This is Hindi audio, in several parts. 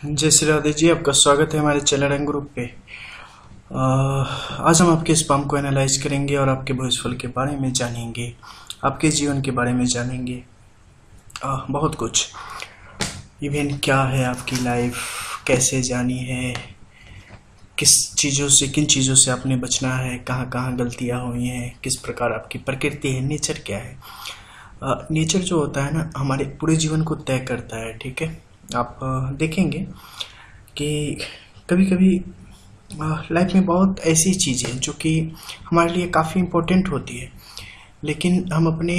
जय श्री राधे जी, आपका स्वागत है हमारे चैनल रंग ग्रुप पे। आज हम आपके स्पाम को एनालाइज करेंगे और आपके भविष्यफल के बारे में जानेंगे, आपके जीवन के बारे में जानेंगे, बहुत कुछ। इवन क्या है आपकी लाइफ, कैसे जानी है, किन चीज़ों से आपने बचना है, कहाँ कहाँ गलतियाँ हुई हैं, किस प्रकार आपकी प्रकृति है, नेचर क्या है। नेचर जो होता है ना, हमारे पूरे जीवन को तय करता है। ठीक है, आप देखेंगे कि कभी कभी लाइफ में बहुत ऐसी चीज़ें जो कि हमारे लिए काफ़ी इम्पोर्टेंट होती है, लेकिन हम अपने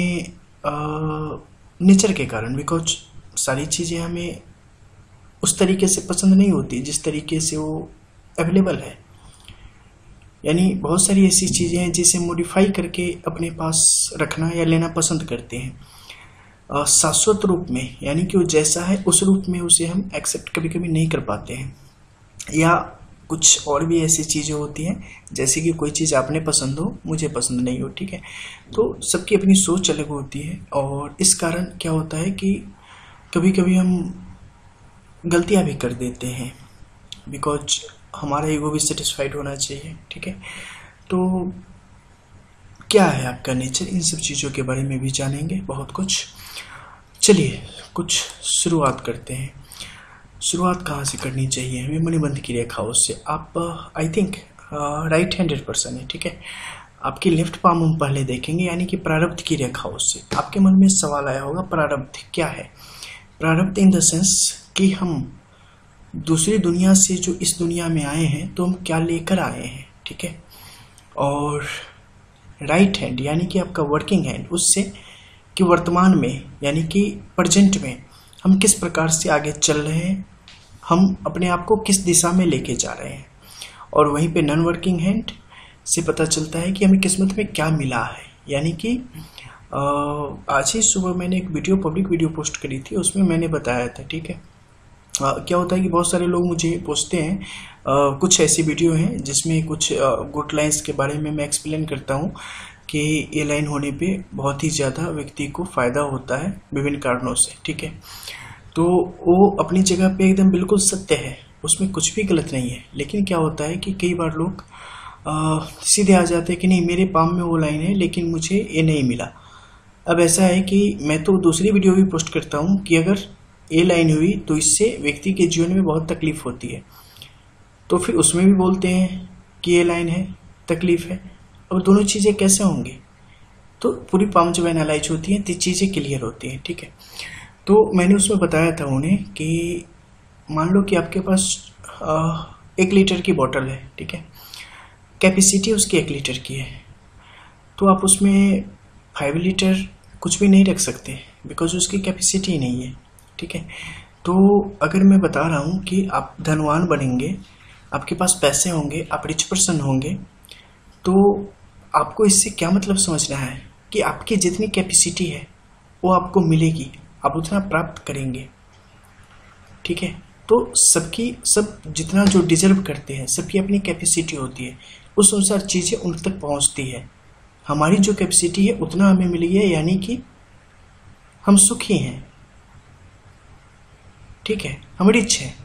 नेचर के कारण, बिकॉज सारी चीज़ें हमें उस तरीके से पसंद नहीं होती जिस तरीके से वो अवेलेबल है। यानी बहुत सारी ऐसी चीज़ें हैं जिसे मॉडिफाई करके अपने पास रखना या लेना पसंद करते हैं शाश्वत रूप में, यानी कि वो जैसा है उस रूप में उसे हम एक्सेप्ट कभी कभी नहीं कर पाते हैं। या कुछ और भी ऐसी चीज़ें होती हैं जैसे कि कोई चीज़ आपने पसंद हो, मुझे पसंद नहीं हो। ठीक है, तो सबकी अपनी सोच अलग होती है और इस कारण क्या होता है कि कभी कभी हम गलतियां भी कर देते हैं, बिकॉज हमारा ईगो भी सेटिस्फाइड होना चाहिए। ठीक है, तो क्या है आपका नेचर, इन सब चीज़ों के बारे में भी जानेंगे बहुत कुछ। चलिए कुछ शुरुआत करते हैं। शुरुआत कहाँ से करनी चाहिए हमें? मणिबंध की रेखाओं से। आप I think right handed person है। ठीक है, आपकी लेफ्ट पाम हम पहले देखेंगे, यानी कि प्रारब्ध की रेखाओं से। आपके मन में सवाल आया होगा, प्रारब्ध क्या है? प्रारब्ध इन द सेंस कि हम दूसरी दुनिया से जो इस दुनिया में आए हैं तो हम क्या लेकर आए हैं। ठीक है, और राइट हैंड यानी कि आपका वर्किंग हैंड, उससे कि वर्तमान में यानी कि प्रेजेंट में हम किस प्रकार से आगे चल रहे हैं, हम अपने आप को किस दिशा में लेके जा रहे हैं। और वहीं पे नॉन वर्किंग हैंड से पता चलता है कि हमें किस्मत में क्या मिला है। यानी कि आज ही सुबह मैंने एक पब्लिक वीडियो पोस्ट करी थी, उसमें मैंने बताया था। ठीक है, क्या होता है कि बहुत सारे लोग मुझे पूछते हैं, कुछ ऐसी वीडियो हैं जिसमें कुछ गुड लाइन्स के बारे में मैं एक्सप्लेन करता हूँ कि ये लाइन होने पे बहुत ही ज़्यादा व्यक्ति को फ़ायदा होता है विभिन्न कारणों से। ठीक है, तो वो अपनी जगह पे एकदम बिल्कुल सत्य है, उसमें कुछ भी गलत नहीं है। लेकिन क्या होता है कि कई बार लोग सीधे आ जाते हैं कि नहीं, मेरे पाम में वो लाइन है लेकिन मुझे ये नहीं मिला। अब ऐसा है कि मैं तो दूसरी वीडियो भी पोस्ट करता हूँ कि अगर ये लाइन हुई तो इससे व्यक्ति के जीवन में बहुत तकलीफ होती है, तो फिर उसमें भी बोलते हैं कि ये लाइन है, तकलीफ है। अब दोनों चीज़ें कैसे होंगी? तो पूरी पाम जब एनालाइज होती हैं तो चीज़ें क्लियर होती हैं। ठीक है, तो मैंने उसमें बताया था उन्हें कि मान लो कि आपके पास 1 लीटर की बोतल है। ठीक है, कैपेसिटी उसकी 1 लीटर की है, तो आप उसमें 5 लीटर कुछ भी नहीं रख सकते बिकॉज उसकी कैपेसिटी ही नहीं है। ठीक है, तो अगर मैं बता रहा हूँ कि आप धनवान बनेंगे, आपके पास पैसे होंगे, आप रिच पर्सन होंगे, तो आपको इससे क्या मतलब समझना है कि आपकी जितनी कैपेसिटी है वो आपको मिलेगी, आप उतना प्राप्त करेंगे। ठीक है, तो सब जितना जो डिजर्व करते हैं, सबकी अपनी कैपेसिटी होती है, उस अनुसार चीज़ें उन तक पहुंचती है। हमारी जो कैपेसिटी है उतना हमें मिली है, यानी कि हम सुखी हैं। ठीक है, हम रिच हैं।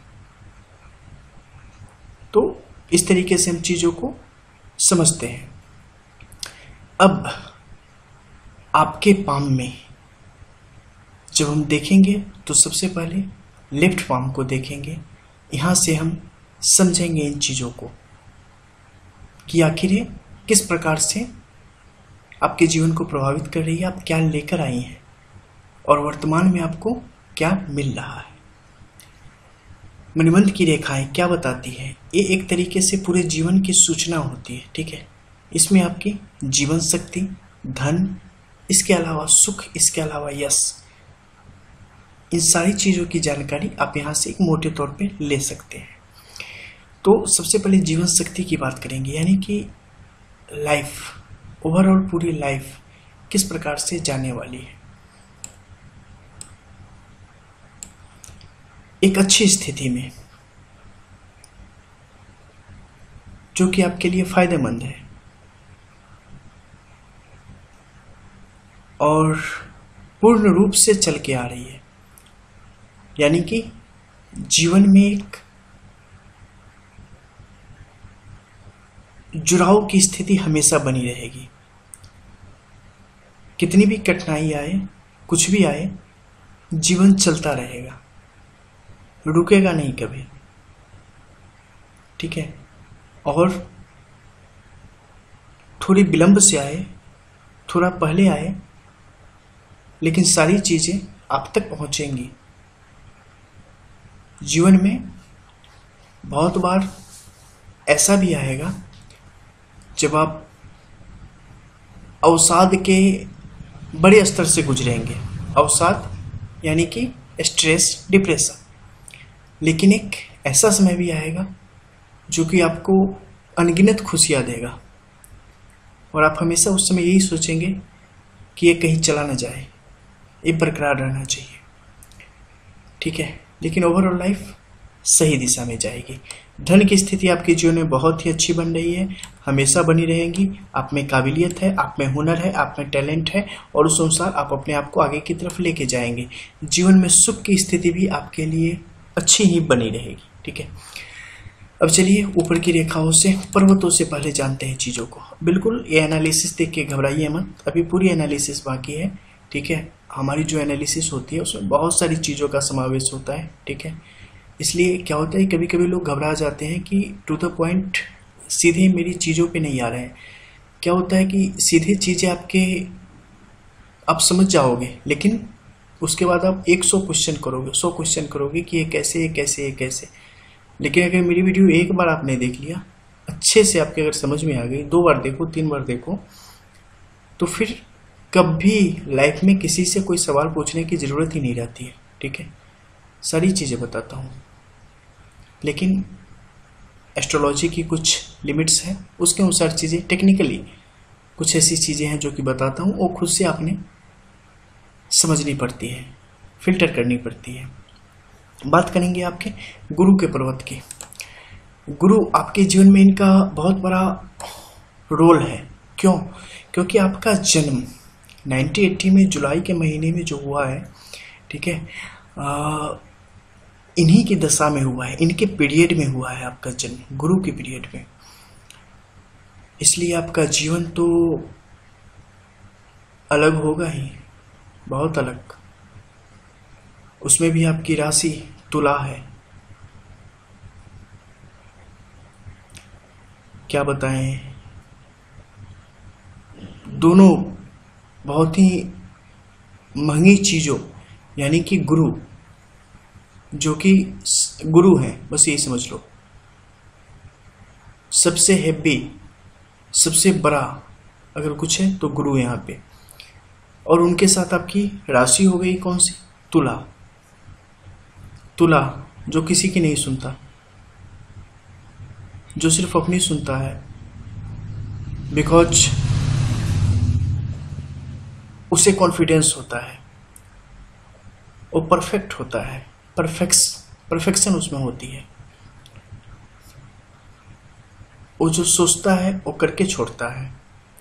तो इस तरीके से हम चीज़ों को समझते हैं। अब आपके पाम में जब हम देखेंगे तो सबसे पहले लेफ्ट पाम को देखेंगे। यहाँ से हम समझेंगे इन चीज़ों को कि आखिर ये किस प्रकार से आपके जीवन को प्रभावित कर रही है, आप क्या लेकर आई हैं और वर्तमान में आपको क्या मिल रहा है। मणिबंध की रेखाएं क्या बताती है? ये एक तरीके से पूरे जीवन की सूचना होती है। ठीक है, इसमें आपकी जीवन शक्ति, धन, इसके अलावा सुख, इसके अलावा यश, इन सारी चीज़ों की जानकारी आप यहाँ से एक मोटे तौर पे ले सकते हैं। तो सबसे पहले जीवन शक्ति की बात करेंगे, यानी कि लाइफ, ओवरऑल पूरी लाइफ किस प्रकार से जाने वाली है। एक अच्छी स्थिति में जो कि आपके लिए फायदेमंद है और पूर्ण रूप से चल के आ रही है, यानी कि जीवन में एक जुड़ाव की स्थिति हमेशा बनी रहेगी। कितनी भी कठिनाई आए, कुछ भी आए, जीवन चलता रहेगा, रुकेगा नहीं कभी। ठीक है। और थोड़ी विलंब से आए, थोड़ा पहले आए, लेकिन सारी चीजें आप तक पहुंचेंगी। जीवन में बहुत बार ऐसा भी आएगा जब आप अवसाद के बड़े स्तर से गुजरेंगे। अवसाद यानी कि स्ट्रेस, डिप्रेशन। लेकिन एक ऐसा समय भी आएगा जो कि आपको अनगिनत खुशियां देगा, और आप हमेशा उस समय यही सोचेंगे कि ये कहीं चला ना जाए, ये बरकरार रहना चाहिए। ठीक है। लेकिन ओवरऑल लाइफ सही दिशा में जाएगी। धन की स्थिति आपके जीवन में बहुत ही अच्छी बन रही है, हमेशा बनी रहेगी। आप में काबिलियत है, आप में हुनर है, आप में टैलेंट है, और उस अनुसार आप अपने आप को आगे की तरफ लेके जाएंगे। जीवन में सुख की स्थिति भी आपके लिए अच्छी ही बनी रहेगी। ठीक है। अब चलिए ऊपर की रेखाओं से, पर्वतों से पहले जानते हैं चीज़ों को। बिल्कुल ये एनालिसिस देख के घबराइए मत, अभी पूरी एनालिसिस बाकी है। ठीक है। हमारी जो एनालिसिस होती है उसमें बहुत सारी चीज़ों का समावेश होता है। ठीक है। इसलिए क्या होता है, कभी कभी लोग घबरा जाते हैं कि टू द पॉइंट सीधे मेरी चीज़ों पे नहीं आ रहे हैं। क्या होता है कि सीधे चीज़ें आप समझ जाओगे, लेकिन उसके बाद आप 100 क्वेश्चन करोगे, 100 क्वेश्चन करोगे कि ये कैसे, ये कैसे, ये कैसे। लेकिन अगर मेरी वीडियो एक बार आपने देख लिया, अच्छे से आपके अगर समझ में आ गई, 2 बार देखो, 3 बार देखो, तो फिर कभी लाइफ में किसी से कोई सवाल पूछने की ज़रूरत ही नहीं रहती है। ठीक है। सारी चीज़ें बताता हूँ, लेकिन एस्ट्रोलॉजी की कुछ लिमिट्स हैं, उसके अनुसार चीज़ें टेक्निकली कुछ ऐसी चीज़ें हैं जो कि बताता हूँ, वो खुद से आपने समझनी पड़ती है, फिल्टर करनी पड़ती है। बात करेंगे आपके गुरु के पर्वत की। गुरु आपके जीवन में इनका बहुत बड़ा रोल है। क्यों? क्योंकि आपका जन्म 1980 में जुलाई के महीने में जो हुआ है, ठीक है, इन्हीं की दशा में हुआ है, इनके पीरियड में हुआ है आपका जन्म, गुरु के पीरियड में। इसलिए आपका जीवन तो अलग होगा ही, बहुत अलग। उसमें भी आपकी राशि तुला है। क्या बताएं, दोनों बहुत ही महंगी चीज़ों, यानी कि गुरु, जो कि गुरु हैं, बस यही समझ लो, सबसे हैवी, सबसे बड़ा अगर कुछ है तो गुरु यहाँ पे। और उनके साथ आपकी राशि हो गई कौन सी? तुला। तुला जो किसी की नहीं सुनता, जो सिर्फ अपनी सुनता है, बिकॉज उसे कॉन्फिडेंस होता है, वो परफेक्ट होता है, परफेक्शन उसमें होती है। वो जो सोचता है वो करके छोड़ता है।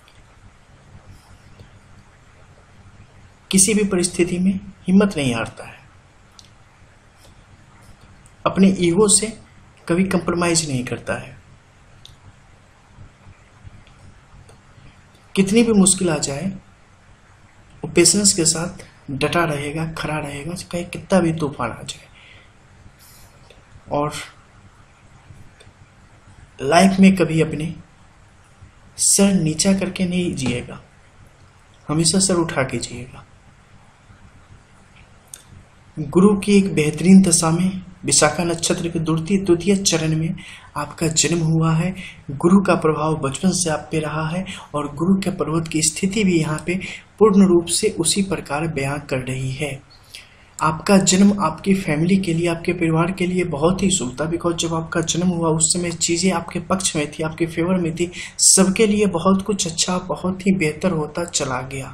किसी भी परिस्थिति में हिम्मत नहीं हारता है, अपने ईगो से कभी कंप्रोमाइज नहीं करता है। कितनी भी मुश्किल आ जाए, वो पेशेंस के साथ डटा रहेगा, खड़ा रहेगा, चाहे कितना भी तूफान आ जाए। और लाइफ में कभी अपने सर नीचा करके नहीं जिएगा, हमेशा सर उठा के जिएगा। गुरु की एक बेहतरीन दशा में विशाखा नक्षत्र के द्वितीय चरण में आपका जन्म हुआ है। गुरु का प्रभाव बचपन से आप पे रहा है, और गुरु के पर्वत की स्थिति भी यहाँ पे पूर्ण रूप से उसी प्रकार बयां कर रही है। आपका जन्म आपकी फैमिली के लिए, आपके परिवार के लिए बहुत ही शुभ था, बिकॉज जब आपका जन्म हुआ उस समय चीज़ें आपके पक्ष में थी, आपके फेवर में थी, सबके लिए बहुत कुछ अच्छा, बहुत ही बेहतर होता चला गया।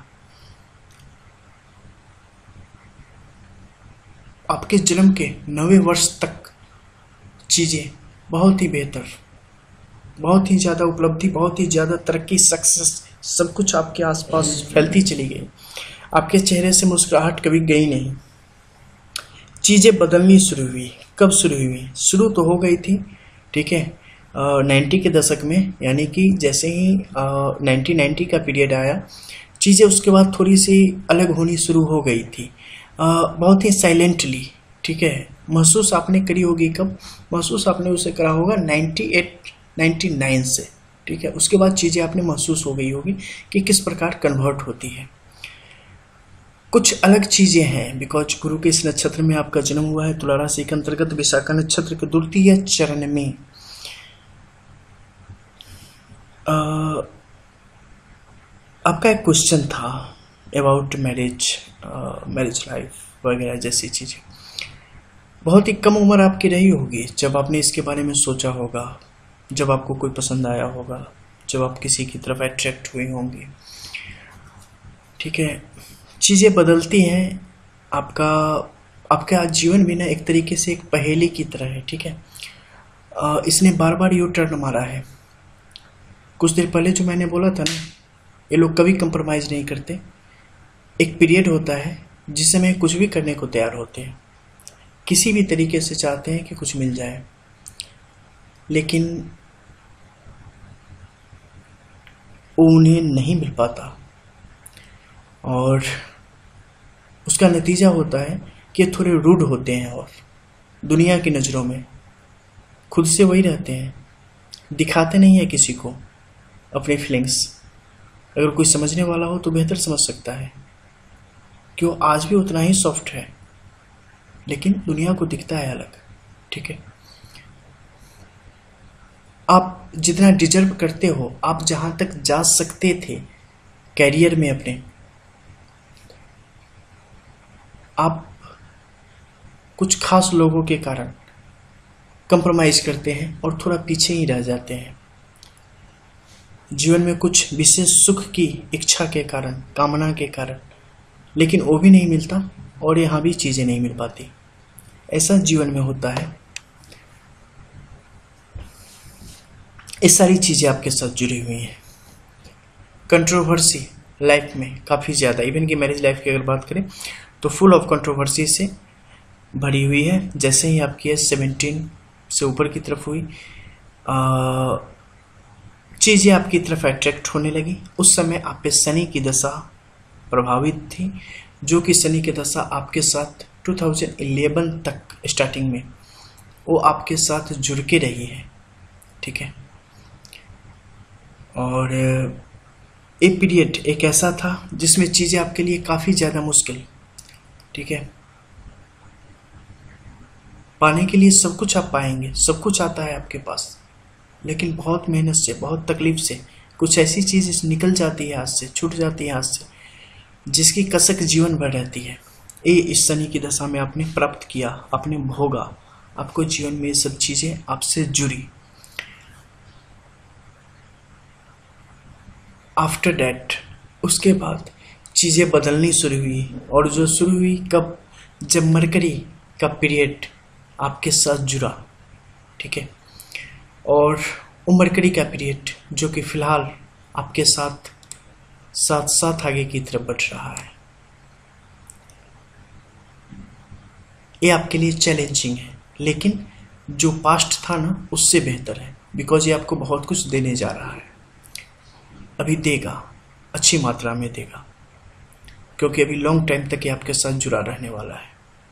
आपके जन्म के 9वें वर्ष तक चीज़ें बहुत ही बेहतर, बहुत ही ज़्यादा उपलब्धि, बहुत ही ज़्यादा तरक्की, सक्सेस, सब कुछ आपके आसपास फैलती चली गई। आपके चेहरे से मुस्कुराहट कभी गई नहीं, चीज़ें बदलनी शुरू हुई। कब शुरू हुई? शुरू तो हो गई थी, ठीक है, 90 के दशक में, यानी कि जैसे ही 1990 का पीरियड आया, चीज़ें उसके बाद थोड़ी सी अलग होनी शुरू हो गई थी, बहुत ही साइलेंटली, ठीक है। महसूस आपने करी होगी कब? महसूस आपने उसे करा होगा 98 99 से, ठीक है। उसके बाद चीज़ें आपने महसूस हो गई होगी कि किस प्रकार कन्वर्ट होती है। कुछ अलग चीज़ें हैं, बिकॉज गुरु के इस नक्षत्र में आपका जन्म हुआ है, तुला राशि के अंतर्गत विशाखा नक्षत्र के द्वितीय चरण में। आपका एक क्वेश्चन था अबाउट मैरिज लाइफ वगैरह जैसी चीज़ें। बहुत ही कम उम्र आपकी रही होगी जब आपने इसके बारे में सोचा होगा, जब आपको कोई पसंद आया होगा, जब आप किसी की तरफ अट्रैक्ट हुए होंगे, ठीक है। चीज़ें बदलती हैं, आपका जीवन भी ना एक तरीके से एक पहेली की तरह है, ठीक है। इसने बार बार यू टर्न मारा है। कुछ देर पहले जो मैंने बोला था ना, ये लोग कभी कंप्रोमाइज़ नहीं करते। एक पीरियड होता है जिस समय कुछ भी करने को तैयार होते हैं, किसी भी तरीके से चाहते हैं कि कुछ मिल जाए, लेकिन वो उन्हें नहीं मिल पाता, और उसका नतीजा होता है कि ये थोड़े रूड होते हैं और दुनिया की नज़रों में खुद से वही रहते हैं, दिखाते नहीं है किसी को अपनी फीलिंग्स। अगर कोई समझने वाला हो तो बेहतर समझ सकता है कि वो आज भी उतना ही सॉफ्ट है, लेकिन दुनिया को दिखता है अलग, ठीक है। आप जितना डिजर्व करते हो, आप जहाँ तक जा सकते थे कैरियर में अपने, आप कुछ खास लोगों के कारण कंप्रोमाइज़ करते हैं और थोड़ा पीछे ही रह जाते हैं। जीवन में कुछ विशेष सुख की इच्छा के कारण, कामना के कारण, लेकिन वो भी नहीं मिलता और यहाँ भी चीज़ें नहीं मिल पाती। ऐसा जीवन में होता है। ये सारी चीज़ें आपके साथ जुड़ी हुई हैं। कंट्रोवर्सी लाइफ में काफ़ी ज़्यादा, इवन कि मैरिज लाइफ की अगर बात करें तो फुल ऑफ कंट्रोवर्सी से भरी हुई है। जैसे ही आपकी एज 17 से ऊपर की तरफ हुई, चीज़ें आपकी तरफ अट्रैक्ट होने लगी, उस समय आप पे शनि की दशा प्रभावित थी, जो कि शनि की दशा आपके साथ 2011 तक स्टार्टिंग में वो आपके साथ जुड़ के रही है, ठीक है। और ये पीरियड एक ऐसा था जिसमें चीज़ें आपके लिए काफ़ी ज़्यादा मुश्किल, ठीक है। पाने के लिए सब कुछ आप पाएंगे, सब कुछ आता है आपके पास, लेकिन बहुत मेहनत से, बहुत तकलीफ से कुछ ऐसी चीज़ निकल जाती है हाथ से, छूट जाती है हाथ से, जिसकी कसक जीवन भर रहती है। ये इस शनि की दशा में आपने प्राप्त किया, आपने भोगा, आपको जीवन में ये सब चीज़ें आपसे जुड़ी। आफ्टर डैट, उसके बाद चीज़ें बदलनी शुरू हुई, और जो शुरू हुई कब? जब मरकरी का पीरियड आपके साथ जुड़ा, ठीक है। और वो मरकरी का पीरियड जो कि फ़िलहाल आपके साथ साथ साथ आगे की तरफ बढ़ रहा है, ये आपके लिए चैलेंजिंग है, लेकिन जो पास्ट था ना उससे बेहतर है, बिकॉज ये आपको बहुत कुछ देने जा रहा है। अभी देगा, अच्छी मात्रा में देगा, क्योंकि अभी लॉन्ग टाइम तक ये आपके साथ जुड़ा रहने वाला है।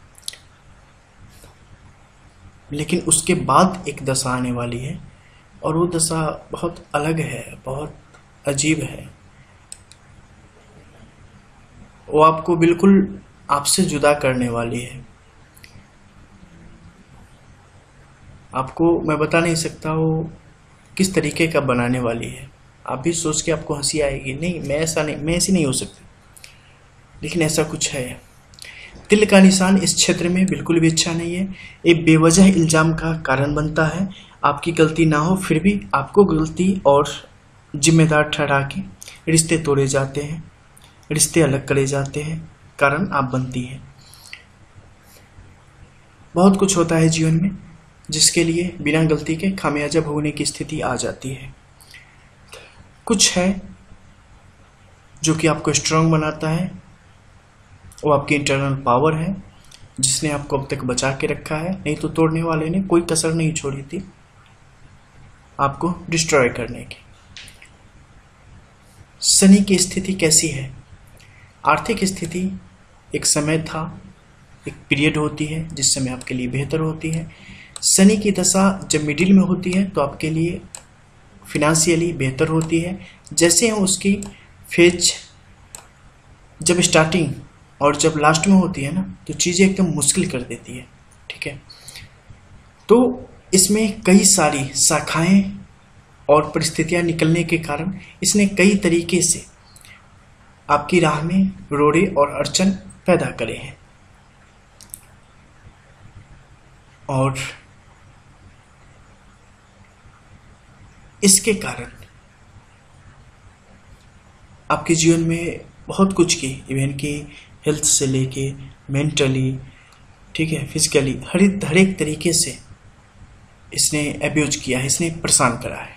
लेकिन उसके बाद एक दशा आने वाली है, और वो दशा बहुत अलग है, बहुत अजीब है। वो आपको बिल्कुल आपसे जुदा करने वाली है। आपको मैं बता नहीं सकता वो किस तरीके का बनाने वाली है। आप भी सोच के आपको हंसी आएगी, नहीं मैं ऐसी नहीं हो सकती, लेकिन ऐसा कुछ है। तिल का निशान इस क्षेत्र में बिल्कुल भी अच्छा नहीं है। ये बेवजह इल्ज़ाम का कारण बनता है। आपकी गलती ना हो फिर भी आपको गलती और जिम्मेदार ठहरा के रिश्ते तोड़े जाते हैं, रिश्ते अलग करे जाते हैं, कारण आप बनती हैं। बहुत कुछ होता है जीवन में जिसके लिए बिना गलती के खामियाजा भोगने की स्थिति आ जाती है। कुछ है जो कि आपको स्ट्रांग बनाता है, वो आपकी इंटरनल पावर है, जिसने आपको अब तक बचा के रखा है, नहीं तो तोड़ने वाले ने कोई कसर नहीं छोड़ी थी आपको डिस्ट्रॉय करने की। शनि की स्थिति कैसी है? आर्थिक स्थिति एक समय था, एक पीरियड होती है जिस समय आपके लिए बेहतर होती है। शनि की दशा जब मिडिल में होती है तो आपके लिए फिनेंशियली बेहतर होती है। जैसे हम उसकी फेज जब स्टार्टिंग और जब लास्ट में होती है ना, तो चीज़ें एकदम मुश्किल कर देती है, ठीक है। तो इसमें कई सारी शाखाएं और परिस्थितियां निकलने के कारण इसने कई तरीके से आपकी राह में रोड़े और अड़चन पैदा करे हैं। और इसके कारण आपके जीवन में बहुत कुछ की, इवन की हेल्थ से लेके मेंटली, ठीक है, फिजिकली, हर एक तरीके से इसने अब्यूज किया है, इसने परेशान करा है।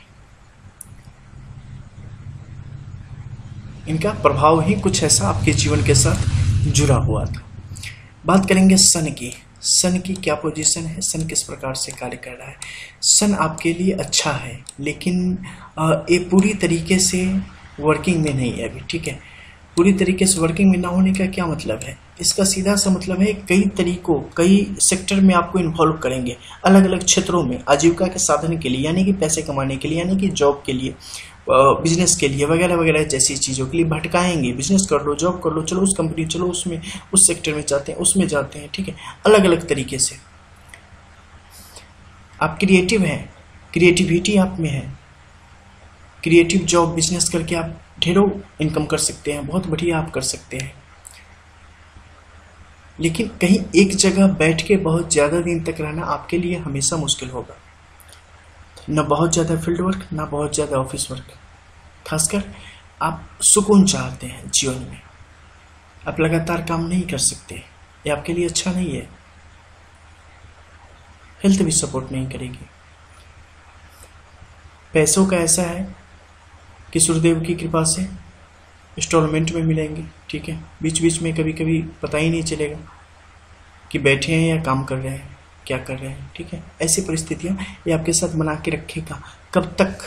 इनका प्रभाव ही कुछ ऐसा आपके जीवन के साथ जुड़ा हुआ था। बात करेंगे सन की। सन की क्या पोजीशन है, सन किस प्रकार से कार्य कर रहा है। सन आपके लिए अच्छा है, लेकिन ये पूरी तरीके से वर्किंग में नहीं है अभी, ठीक है। पूरी तरीके से वर्किंग में ना होने का क्या मतलब है? इसका सीधा सा मतलब है कई तरीकों, कई सेक्टर में आपको इन्वॉल्व करेंगे, अलग अलग क्षेत्रों में आजीविका के साधन के लिए, यानी कि पैसे कमाने के लिए, यानी कि जॉब के लिए, बिजनेस के लिए, वगैरह वगैरह जैसी चीज़ों के लिए भटकाएंगे। बिजनेस कर लो, जॉब कर लो, चलो उस कंपनी, चलो उसमें, उस सेक्टर में जाते हैं, उसमें जाते हैं, ठीक है। अलग अलग तरीके से आप क्रिएटिव हैं, क्रिएटिविटी आप में है, क्रिएटिव जॉब बिजनेस करके आप ढेरों इनकम कर सकते हैं, बहुत बढ़िया आप कर सकते हैं। लेकिन कहीं एक जगह बैठ के बहुत ज़्यादा दिन तक रहना आपके लिए हमेशा मुश्किल होगा। न बहुत ज़्यादा फील्ड वर्क, ना बहुत ज़्यादा ऑफिस वर्क। खासकर आप सुकून चाहते हैं जीवन में, आप लगातार काम नहीं कर सकते, ये आपके लिए अच्छा नहीं है। हेल्थ भी सपोर्ट नहीं करेगी। पैसों का ऐसा है कि सूर्यदेव की कृपा से इंस्टॉलमेंट में मिलेंगे, ठीक है। बीच बीच में कभी कभी पता ही नहीं चलेगा कि बैठे हैं या काम कर रहे हैं, क्या कर रहे हैं, ठीक है। ऐसी परिस्थितियां ये आपके साथ बना के रखेगा। कब तक?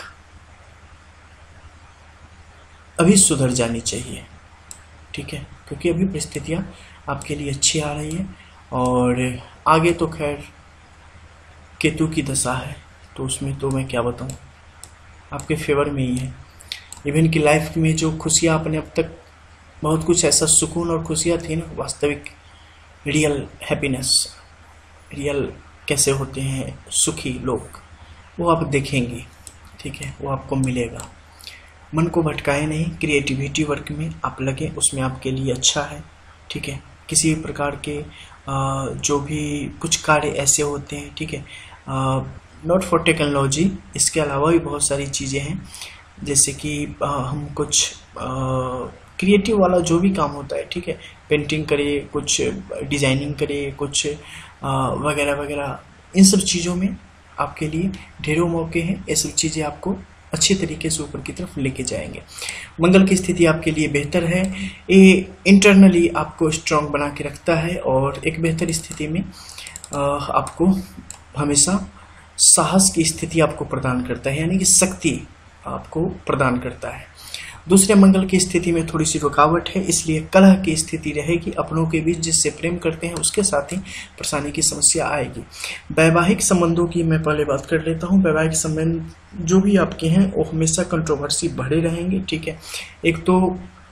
अभी सुधर जानी चाहिए, ठीक है, क्योंकि अभी परिस्थितियां आपके लिए अच्छी आ रही है। और आगे तो खैर केतु की दशा है, तो उसमें तो मैं क्या बताऊं, आपके फेवर में ही है। इवन की लाइफ में जो खुशियाँ आपने अब तक, बहुत कुछ ऐसा सुकून और खुशियाँ थी ना, वास्तविक रियल हैप्पीनेस, रियल कैसे होते हैं सुखी लोग, वो आप देखेंगे, ठीक है, वो आपको मिलेगा। मन को भटकाए नहीं, क्रिएटिविटी वर्क में आप लगे, उसमें आपके लिए अच्छा है, ठीक है। किसी प्रकार के जो भी कुछ कार्य ऐसे होते हैं, ठीक है, नॉट फॉर टेक्नोलॉजी, इसके अलावा भी बहुत सारी चीज़ें हैं, जैसे कि हम कुछ क्रिएटिव वाला जो भी काम होता है, ठीक है, पेंटिंग करे, कुछ डिजाइनिंग करे, कुछ वगैरह वगैरह, इन सब चीज़ों में आपके लिए ढेरों मौके हैं। ये सब चीज़ें आपको अच्छी तरीके से ऊपर की तरफ लेके जाएंगे। मंगल की स्थिति आपके लिए बेहतर है, ये इंटरनली आपको स्ट्रांग बना के रखता है और एक बेहतर स्थिति में आपको हमेशा साहस की स्थिति आपको प्रदान करता है, यानी कि शक्ति आपको प्रदान करता है। दूसरे मंगल की स्थिति में थोड़ी सी रुकावट है, इसलिए कलह की स्थिति रहेगी। अपनों के बीच जिससे प्रेम करते हैं उसके साथ ही परेशानी की समस्या आएगी। वैवाहिक संबंधों की मैं पहले बात कर लेता हूँ। वैवाहिक संबंध जो भी आपके हैं वो हमेशा कंट्रोवर्सी बढ़े रहेंगे, ठीक है। एक तो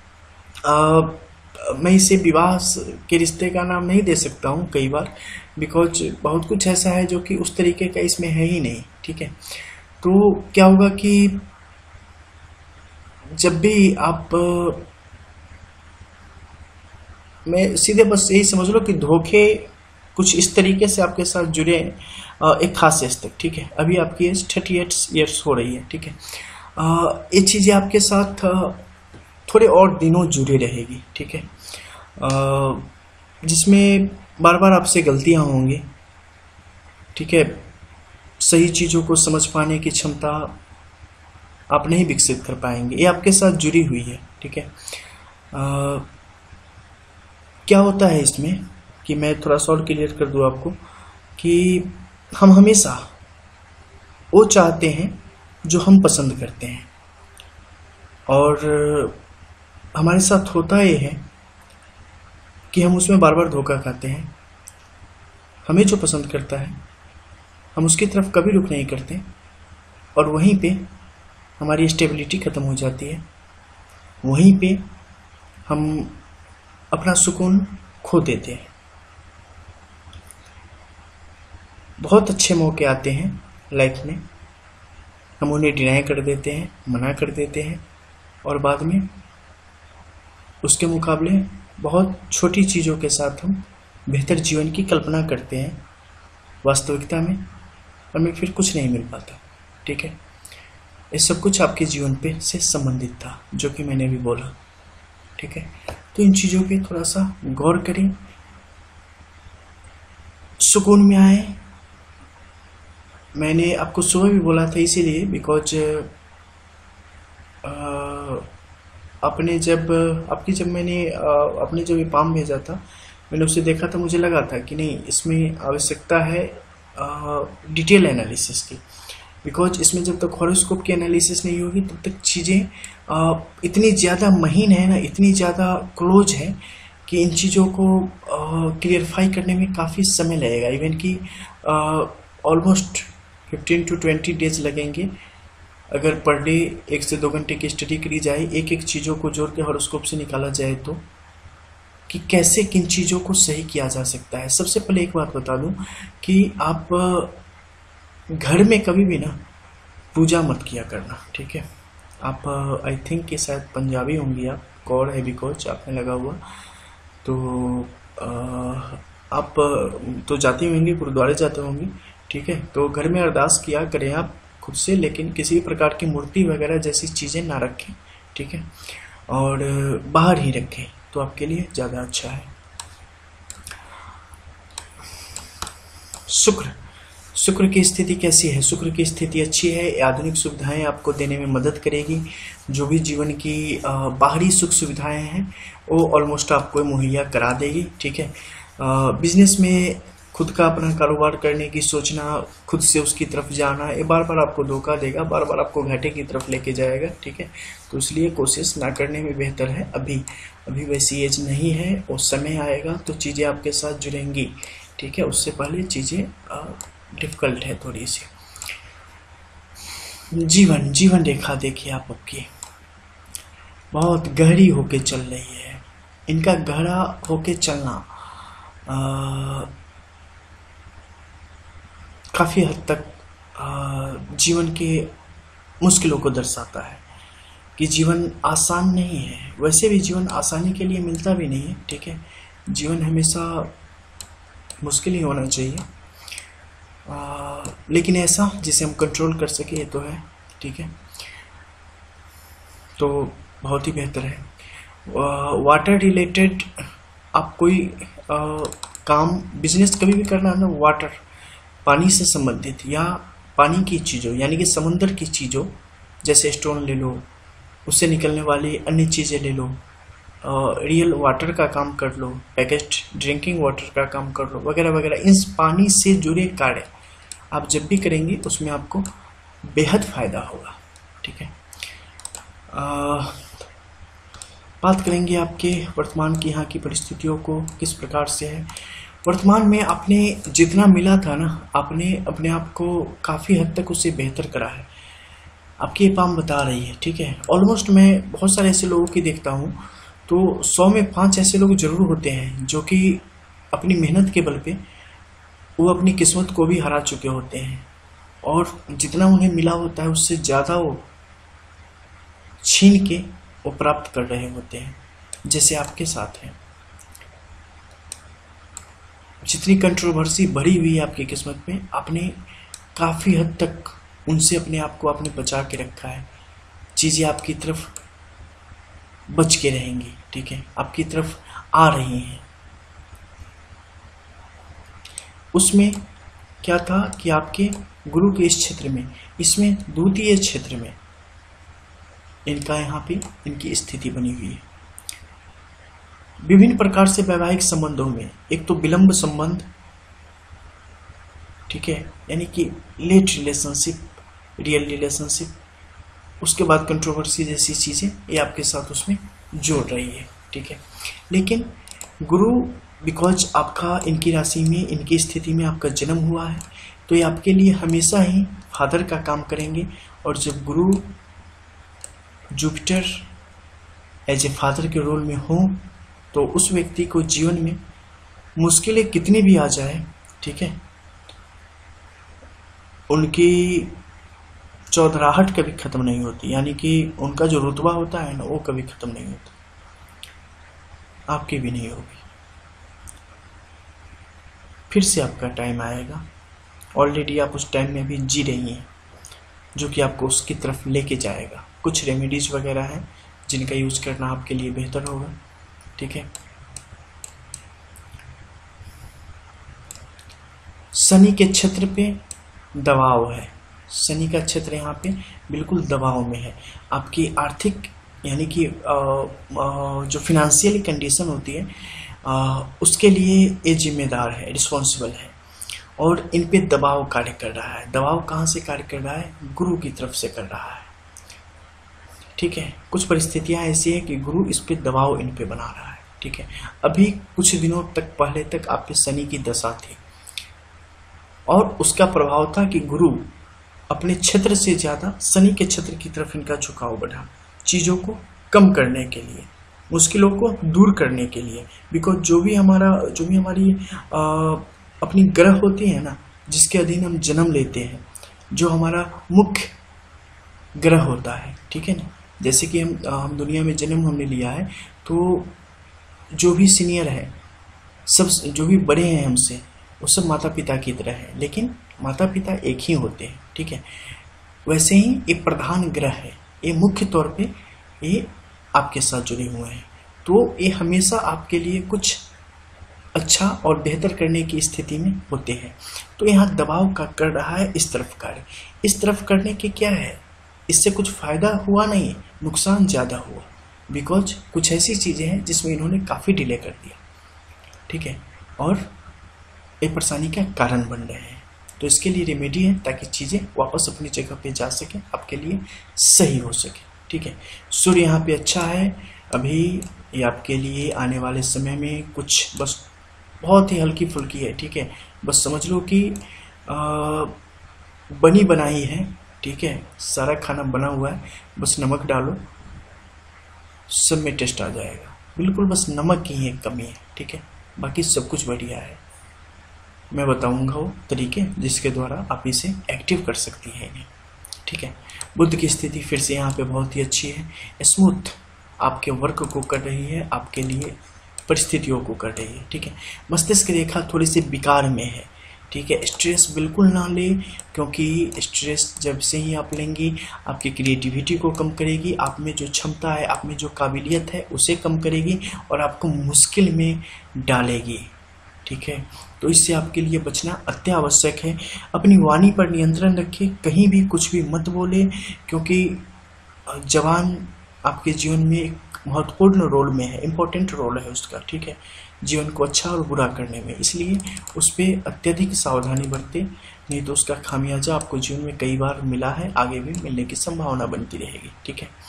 मैं इसे विवाह के रिश्ते का नाम नहीं दे सकता हूँ कई बार, बिकॉज बहुत कुछ ऐसा है जो कि उस तरीके का इसमें है ही नहीं, ठीक है। तो क्या होगा कि जब भी आप, मैं सीधे बस यही समझ लो कि धोखे कुछ इस तरीके से आपके साथ जुड़े एक खास एज तक, ठीक है। अभी आपकी एज 38 ईयर्स हो रही है, ठीक है। ये चीज़ें आपके साथ थोड़े और दिनों जुड़े रहेगी, ठीक है, जिसमें बार बार आपसे गलतियां होंगी, ठीक है। सही चीज़ों को समझ पाने की क्षमता आप नहीं विकसित कर पाएंगे, ये आपके साथ जुड़ी हुई है, ठीक है। क्या होता है इसमें कि मैं थोड़ा सा और क्लियर कर दूँ आपको कि हम हमेशा वो चाहते हैं जो हम पसंद करते हैं, और हमारे साथ होता ये है कि हम उसमें बार बार धोखा खाते हैं। हमें जो पसंद करता है हम उसकी तरफ कभी रुख नहीं करते, और वहीं पे हमारी स्टेबिलिटी ख़त्म हो जाती है, वहीं पे हम अपना सुकून खो देते हैं। बहुत अच्छे मौके आते हैं लाइफ में, हम उन्हें डिनाई कर देते हैं, मना कर देते हैं, और बाद में उसके मुकाबले बहुत छोटी चीज़ों के साथ हम बेहतर जीवन की कल्पना करते हैं। वास्तविकता में हमें फिर कुछ नहीं मिल पाता। ठीक है, ये सब कुछ आपके जीवन पे से संबंधित था जो कि मैंने अभी बोला। ठीक है, तो इन चीज़ों पे थोड़ा सा गौर करें, सुकून में आए। मैंने आपको सुबह भी बोला था इसीलिए बिकॉज आपने जब मैंने जब ये पाम भेजा था, मैंने उसे देखा था, मुझे लगा था कि नहीं, इसमें आवश्यकता है डिटेल एनालिसिस की, बिकॉज इसमें जब तक हॉरोस्कोप की एनालिसिस नहीं होगी तब तक चीज़ें इतनी ज़्यादा महीन है ना, इतनी ज़्यादा क्लोज है कि इन चीज़ों को क्लियरफाई करने में काफ़ी समय लगेगा। इवन कि ऑलमोस्ट 15 to 20 डेज लगेंगे अगर पर डे 1 से 2 घंटे की स्टडी करी जाए, एक एक चीज़ों को जोड़ के हॉरोस्कोप से निकाला जाए तो, कि कैसे किन चीज़ों को सही किया जा सकता है। सबसे पहले एक बात बता दूं कि आप घर में कभी भी ना पूजा मत किया करना। ठीक है, आप आई थिंक कि शायद पंजाबी होंगी आप, कौर है बिकॉज आपने लगा हुआ, तो आप तो जाती होंगी, गुरुद्वारे जाते होंगे। ठीक है, तो घर में अरदास किया करें आप खुद से, लेकिन किसी भी प्रकार की मूर्ति वगैरह जैसी चीज़ें ना रखें। ठीक है, और बाहर ही रखें तो आपके लिए ज़्यादा अच्छा है। शुक्र की स्थिति कैसी है? शुक्र की स्थिति अच्छी है, आधुनिक सुविधाएं आपको देने में मदद करेगी। जो भी जीवन की बाहरी सुख सुविधाएं हैं वो ऑलमोस्ट आपको मुहैया करा देगी। ठीक है, बिजनेस में खुद का अपना कारोबार करने की सोचना, खुद से उसकी तरफ जाना, ये बार बार आपको धोखा देगा, बार बार आपको घाटे की तरफ लेके जाएगा। ठीक है, तो इसलिए कोशिश ना करने में बेहतर है। अभी वैसी एज नहीं है, और समय आएगा तो चीज़ें आपके साथ जुड़ेंगी। ठीक है, उससे पहले चीज़ें डिफ़िकल्ट है थोड़ी सी। जीवन रेखा देखिए आप आपकी बहुत गहरी होके चल रही है। इनका गहरा होके चलना काफ़ी हद तक जीवन के मुश्किलों को दर्शाता है कि जीवन आसान नहीं है। वैसे भी जीवन आसानी के लिए मिलता भी नहीं है। ठीक है, जीवन हमेशा मुश्किल ही होना चाहिए, लेकिन ऐसा जिसे हम कंट्रोल कर सके, ये तो है। ठीक है, तो बहुत ही बेहतर है। वाटर रिलेटेड आप कोई काम बिजनेस कभी भी करना है ना, वाटर पानी से संबंधित या पानी की चीज़ों यानी कि समुंदर की चीज़ों, जैसे स्टोन ले लो, उससे निकलने वाली अन्य चीज़ें ले लो, रियल वाटर का काम कर लो, पैकेज्ड ड्रिंकिंग वाटर का काम कर लो, वगैरह वगैरह। इन पानी से जुड़े कार्य आप जब भी करेंगे उसमें आपको बेहद फ़ायदा होगा। ठीक है, बात करेंगे आपके वर्तमान की यहाँ की परिस्थितियों को किस प्रकार से है। वर्तमान में आपने जितना मिला था ना, आपने अपने आप को काफ़ी हद तक उससे बेहतर करा है, आपकी ये पाम बता रही है। ठीक है, ऑलमोस्ट मैं बहुत सारे ऐसे लोगों की देखता हूँ, तो 100 में 5 ऐसे लोग जरूर होते हैं जो कि अपनी मेहनत के बल पे वो अपनी किस्मत को भी हरा चुके होते हैं, और जितना उन्हें मिला होता है उससे ज़्यादा वो छीन के वो प्राप्त कर रहे होते हैं, जैसे आपके साथ है। जितनी कंट्रोवर्सी बढ़ी हुई है आपकी किस्मत में, आपने काफ़ी हद तक उनसे अपने आप को आपने बचा के रखा है। चीज़ें आपकी तरफ बच के रहेंगी। ठीक है, आपकी तरफ आ रही हैं। उसमें क्या था कि आपके गुरु के इस क्षेत्र में, इसमें द्वितीय क्षेत्र में इनका यहाँ पे इनकी स्थिति बनी हुई है। विभिन्न प्रकार से वैवाहिक संबंधों में, एक तो विलंब संबंध, ठीक है, यानी कि लेट रिलेशनशिप, रियल रिलेशनशिप, उसके बाद कंट्रोवर्सी जैसी चीज़ें ये आपके साथ उसमें जोड़ रही है, ठीक है। लेकिन गुरु बिकॉज आपका इनकी राशि में, इनकी स्थिति में आपका जन्म हुआ है, तो ये आपके लिए हमेशा ही फादर का काम करेंगे। और जब Guru Jupiter as a father के रोल में हो तो उस व्यक्ति को जीवन में मुश्किलें कितनी भी आ जाए, ठीक है, उनकी चौधराहट कभी खत्म नहीं होती, यानी कि उनका जो रुतबा होता है ना वो कभी खत्म नहीं होता, आपकी भी नहीं होगी। फिर से आपका टाइम आएगा, ऑलरेडी आप उस टाइम में भी जी रही हैं, जो कि आपको उसकी तरफ लेके जाएगा। कुछ रेमेडीज वगैरह हैं जिनका यूज करना आपके लिए बेहतर होगा, ठीक है। शनि के क्षेत्र पे दबाव है, शनि का क्षेत्र यहाँ पे बिल्कुल दबाव में है। आपकी आर्थिक यानी कि जो फिनेंशियल कंडीशन होती है उसके लिए ये जिम्मेदार है, रिस्पॉन्सिबल है, और इन पे दबाव कार्य कर रहा है। दबाव कहाँ से कार्य कर रहा है? गुरु की तरफ से कर रहा है, ठीक है। कुछ परिस्थितियाँ ऐसी है कि गुरु इस पे दबाव इन पे बना रहा है, ठीक है। अभी कुछ दिनों तक पहले तक आप पे शनि की दशा थी और उसका प्रभाव था कि गुरु अपने क्षेत्र से ज़्यादा शनि के क्षेत्र की तरफ इनका झुकाव बढ़ा, चीज़ों को कम करने के लिए, मुश्किलों को दूर करने के लिए। बिकॉज जो भी हमारी अपनी ग्रह होती है ना, जिसके अधीन हम जन्म लेते हैं, जो हमारा मुख्य ग्रह होता है, ठीक है ना। जैसे कि हम दुनिया में जन्म हमने लिया है, तो जो भी सीनियर है, सब जो भी बड़े हैं हमसे, वो सब माता पिता की तरह है, लेकिन माता पिता एक ही होते हैं, ठीक है। वैसे ही ये प्रधान ग्रह है, ये मुख्य तौर पे ये आपके साथ जुड़े हुए हैं, तो ये हमेशा आपके लिए कुछ अच्छा और बेहतर करने की स्थिति में होते हैं। तो यहाँ दबाव का कर रहा है इस तरफ कार्य। इस तरफ करने के क्या है, इससे कुछ फायदा हुआ नहीं, नुकसान ज़्यादा हुआ। बिकॉज कुछ ऐसी चीज़ें हैं जिसमें इन्होंने काफ़ी डिले कर दिया, ठीक है, और ये परेशानी का कारण बन रहे हैं। तो इसके लिए रेमेडी है ताकि चीज़ें वापस अपनी जगह पे जा सकें, आपके लिए सही हो सके, ठीक है। सूर्य यहाँ पे अच्छा है अभी, ये आपके लिए आने वाले समय में कुछ बस बहुत ही हल्की फुल्की है, ठीक है। बस समझ लो कि बनी बनाई है, ठीक है, सारा खाना बना हुआ है, बस नमक डालो, सब में टेस्ट आ जाएगा। बिल्कुल बस नमक की ही एक कमी है, ठीक है, बाकी सब कुछ बढ़िया है। मैं बताऊंगा वो तरीके जिसके द्वारा आप इसे एक्टिव कर सकती हैं इन्हें, ठीक है। बुध की स्थिति फिर से यहाँ पे बहुत ही अच्छी है, स्मूथ आपके वर्क को कर रही है, आपके लिए परिस्थितियों को कर रही है, ठीक है। मस्तिष्क रेखा थोड़ी सी विकार में है, ठीक है। स्ट्रेस बिल्कुल ना ले, क्योंकि स्ट्रेस जब से ही आप लेंगी आपकी क्रिएटिविटी को कम करेगी, आप में जो क्षमता है, आप में जो काबिलियत है उसे कम करेगी और आपको मुश्किल में डालेगी, ठीक है। तो इससे आपके लिए बचना अत्यावश्यक है। अपनी वाणी पर नियंत्रण रखें, कहीं भी कुछ भी मत बोले, क्योंकि जवान आपके जीवन में एक महत्वपूर्ण रोल में है, इम्पोर्टेंट रोल है उसका, ठीक है, जीवन को अच्छा और बुरा करने में। इसलिए उस पर अत्यधिक सावधानी बरतें, नहीं तो उसका खामियाजा आपको जीवन में कई बार मिला है, आगे भी मिलने की संभावना बनती रहेगी, ठीक है।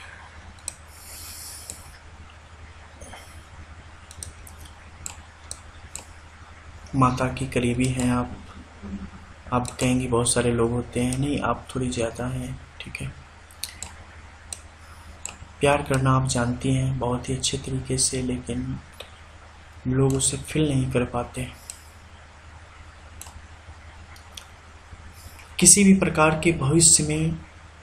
माता की करीबी हैं आप कहेंगी बहुत सारे लोग होते हैं, नहीं आप थोड़ी ज़्यादा हैं, ठीक है। प्यार करना आप जानती हैं बहुत ही अच्छे तरीके से, लेकिन लोग उसे फील नहीं कर पाते। किसी भी प्रकार के भविष्य में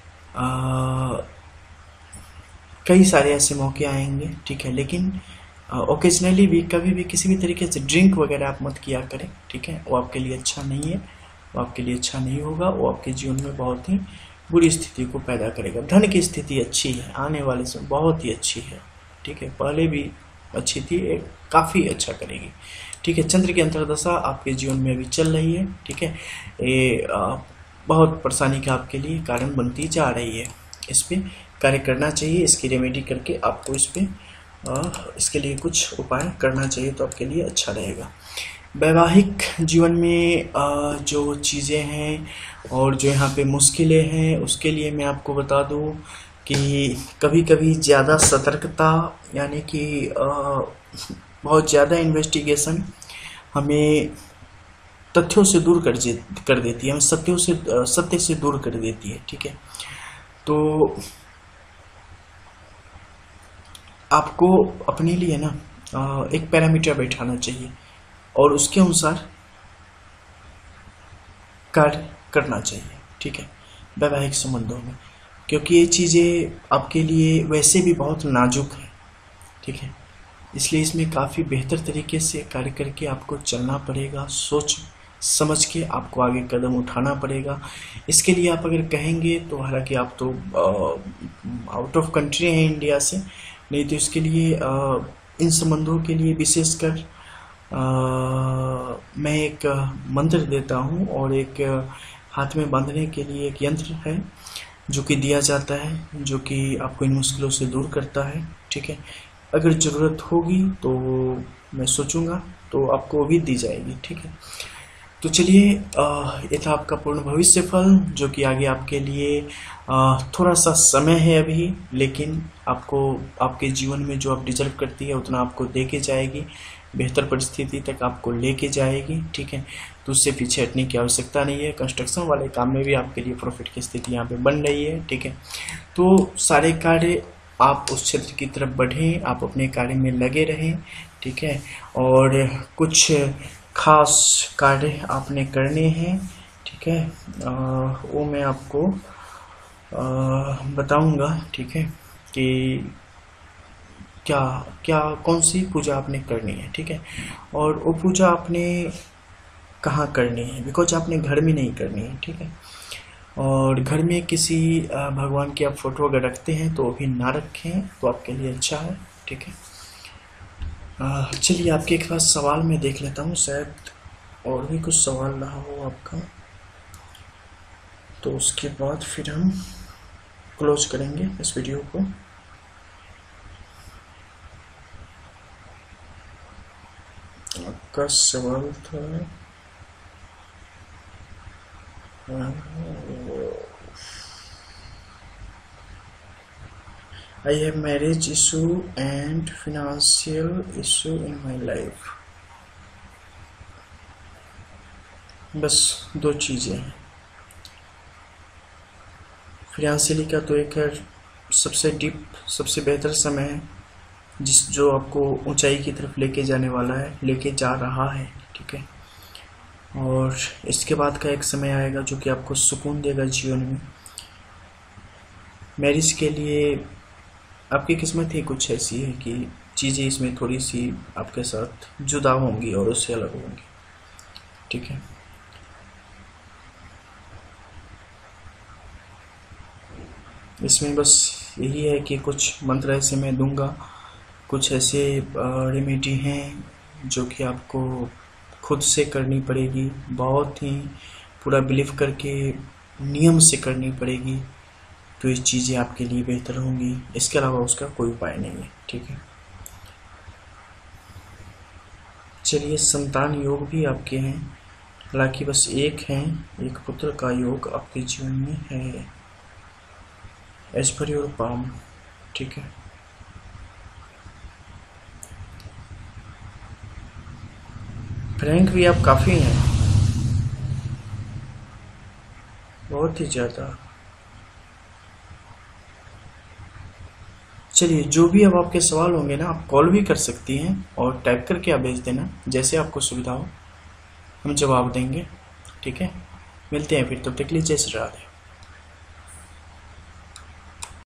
कई सारे ऐसे मौके आएंगे, ठीक है, लेकिन ओकेजनली भी कभी भी किसी भी तरीके से ड्रिंक वगैरह आप मत किया करें, ठीक है। वो आपके लिए अच्छा नहीं है, वो आपके लिए अच्छा नहीं होगा, वो आपके जीवन में बहुत ही बुरी स्थिति को पैदा करेगा। धन की स्थिति अच्छी है, आने वाले समय बहुत ही अच्छी है, ठीक है, पहले भी अच्छी थी, एक काफ़ी अच्छा करेगी, ठीक है। चंद्र की अंतर्दशा आपके जीवन में अभी चल रही है, ठीक है, ये बहुत परेशानी का आपके लिए कारण बनती जा रही है। इस पर कार्य करना चाहिए, इसकी रेमेडी करके आपको इस पर इसके लिए कुछ उपाय करना चाहिए तो आपके लिए अच्छा रहेगा। वैवाहिक जीवन में जो चीज़ें हैं और जो यहाँ पे मुश्किलें हैं, उसके लिए मैं आपको बता दूं कि कभी कभी ज़्यादा सतर्कता यानी कि बहुत ज़्यादा इन्वेस्टिगेशन हमें तथ्यों से दूर कर देती है, हमें सत्य से दूर कर देती है। ठीक है, तो आपको अपने लिए ना एक पैरामीटर बैठाना चाहिए और उसके अनुसार कार्य करना चाहिए। ठीक है, वैवाहिक संबंधों में, क्योंकि ये चीज़ें आपके लिए वैसे भी बहुत नाजुक है। ठीक है, इसलिए इसमें काफ़ी बेहतर तरीके से कार्य करके आपको चलना पड़ेगा, सोच समझ के आपको आगे कदम उठाना पड़ेगा। इसके लिए आप अगर कहेंगे तो हालांकि आप तो आउट ऑफ कंट्री हैं इंडिया से, नहीं तो इसके लिए इन संबंधों के लिए विशेषकर मैं एक मंत्र देता हूँ और एक हाथ में बांधने के लिए एक यंत्र है जो कि दिया जाता है, जो कि आपको इन मुश्किलों से दूर करता है। ठीक है, अगर ज़रूरत होगी तो मैं सोचूंगा तो आपको वो भी दी जाएगी। ठीक है, तो चलिए ये था आपका पूर्ण भविष्य फल, जो कि आगे आपके लिए थोड़ा सा समय है अभी, लेकिन आपको आपके जीवन में जो आप डिजर्व करती है उतना आपको दे के जाएगी, बेहतर परिस्थिति तक आपको लेके जाएगी। ठीक है, तो उससे पीछे हटने की आवश्यकता नहीं है। कंस्ट्रक्शन वाले काम में भी आपके लिए प्रॉफिट की स्थिति यहाँ पे बन रही है। ठीक है, तो सारे कार्य आप उस क्षेत्र की तरफ बढ़ें, आप अपने कार्य में लगे रहें। ठीक है, और कुछ खास कार्य आपने करने हैं। ठीक है, वो मैं आपको बताऊंगा। ठीक है, कि क्या क्या कौन सी पूजा आपने करनी है। ठीक है, और वो पूजा आपने कहाँ करनी है, बिकॉज आपने घर में नहीं करनी है। ठीक है, और घर में किसी भगवान की आप फोटो अगर रखते हैं तो वो भी ना रखें तो आपके लिए अच्छा है। ठीक है, चलिए आपके एक पास सवाल मैं देख लेता हूँ, शायद और भी कुछ सवाल रहा हो आपका, तो उसके बाद फिर हम क्लोज करेंगे इस वीडियो को। आपका सवाल था I have marriage issue and financial issue in my life। बस दो चीज़ें हैं। फाइनेंशियली का तो एक है सबसे डीप, सबसे बेहतर समय है जो आपको ऊंचाई की तरफ लेके जाने वाला है, लेके जा रहा है। ठीक है, और इसके बाद का एक समय आएगा जो कि आपको सुकून देगा जीवन में। मैरिज के लिए आपकी किस्मत ही कुछ ऐसी है कि चीज़ें इसमें थोड़ी सी आपके साथ जुदा होंगी और उससे अलग होंगी। ठीक है, इसमें बस यही है कि कुछ मंत्र ऐसे मैं दूंगा, कुछ ऐसे रेमेडी हैं जो कि आपको खुद से करनी पड़ेगी, बहुत ही पूरा बिलीव करके नियम से करनी पड़ेगी, तो ये चीज़ें आपके लिए बेहतर होंगी। इसके अलावा उसका कोई उपाय नहीं है। ठीक है, चलिए संतान योग भी आपके हैं, हालांकि बस एक है, एक पुत्र का योग आपके जीवन में है, एज पर योर पाम। ठीक है, रैंक भी आप काफ़ी हैं, बहुत ही ज़्यादा। चलिए, जो भी अब आपके सवाल होंगे ना, आप कॉल भी कर सकती हैं और टाइप करके आप भेज देना, जैसे आपको सुविधा हो हम जवाब देंगे। ठीक है, मिलते हैं फिर, तब तक के लिए जय श्री राधे।